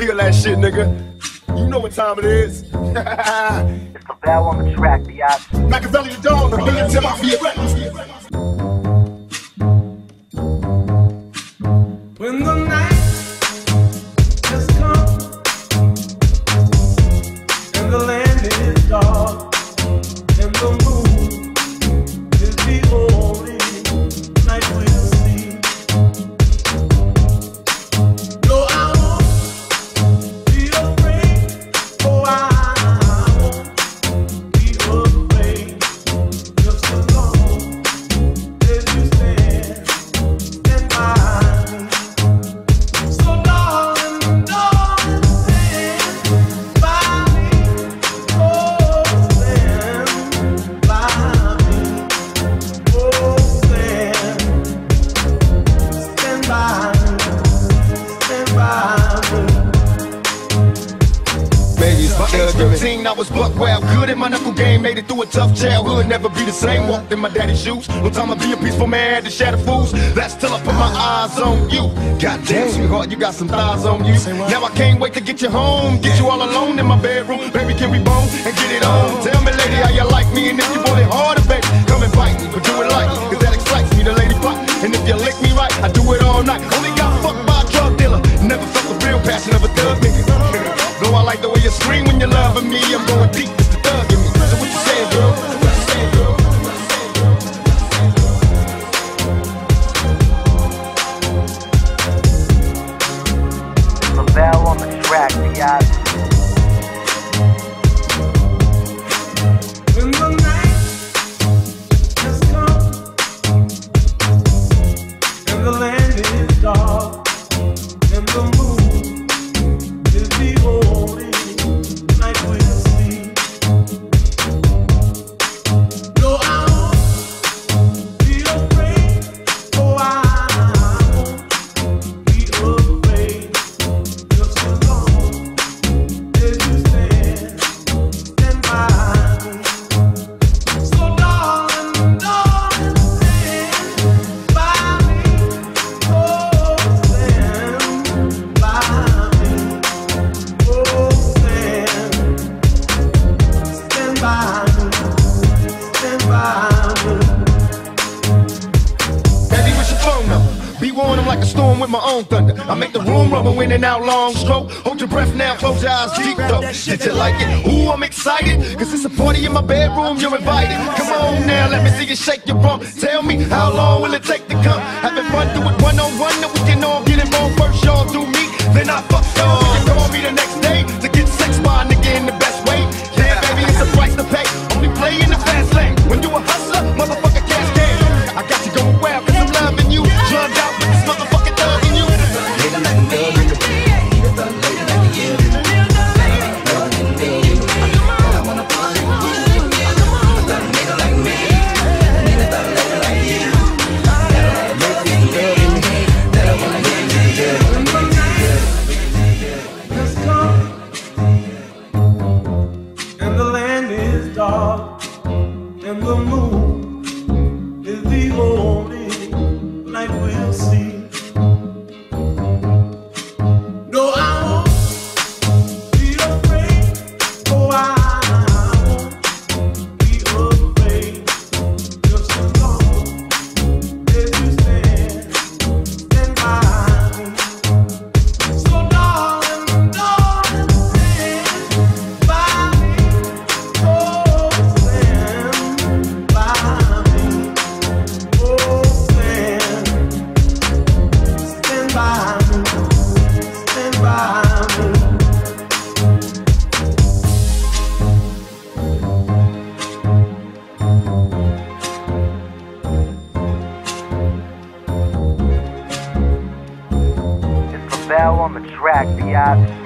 real ass shit, nigga. You know what time it is. It's Lavelle on the track, B.I.G. Machiavelli the dog, from millions in my feet. When the night has come and the land is dark and the moon is the only light we'll see. No, I won't be afraid. Oh, I won't be afraid. Just as long as you stand by me. So darling, stand by me. Oh, stand by me. Oh, stand by me. Stand by me. Babies, my age 13, I was buck wild good in my knuckle game. Made it through a tough childhood, never be the same. Walked in my daddy's shoes. No time to be a peaceful man, had to shatter fools. That's till I put my eyes on you. Goddamn, sweetheart, you got some thighs on you. Now I can't wait to get you home. Get you all alone in my bedroom. Baby, can we bone and get it on? Tell me, lady, how you like me. And if you want it harder, baby, come and bite me. But do it like, cause that excites me, the lady pop. And if you lick me right, I do it all night. Only got fucked by a drug dealer. Never felt the real passion of a thug nigga. Though I like the way you scream when you're loving me, I'm going deep, it's the thug in me. So what you saying, girl? What you saying, girl? Lavelle on the track, B.I.G. When the night has come and the land is dark and the moon is the only light we'll see. No, I won't be afraid. Oh, I won't be afraid. Just as long as you stand by me. So darling, stand by me. Oh, stand by me. Oh, stand by me. Stand by me. Baby, what's your phone number? Be warned, I'm like a storm with my own thunder. I make the room rumble in and out, long stroke. Hold your breath now, close your eyes deep though. Did you like it? Ooh, I'm excited. Cause it's a party in my bedroom, you're invited. Come on now, let me see you shake your rump. Tell me, how long will it take to come? Having fun, do it one-on-one, that we can all get involved. First y'all do me, then I fuck y'all. You call me the next day to get sex by a nigga in the best way. Yeah, baby, it's a price to pay. Only play in the fast lane. When you a hustler, motherfucker cascade. I got you going wild cause I'm loving you. Drugged out with this motherfucking thug in you. Has come and the land is dark and the moon is the only light we'll see. No, I won't be afraid. Oh, I won't be afraid. Just as long as you stand by me. So darling, stand by me. Oh, stand by me. Oh, stand by me. Stand by me. It's Lavelle on the track, B.I.G.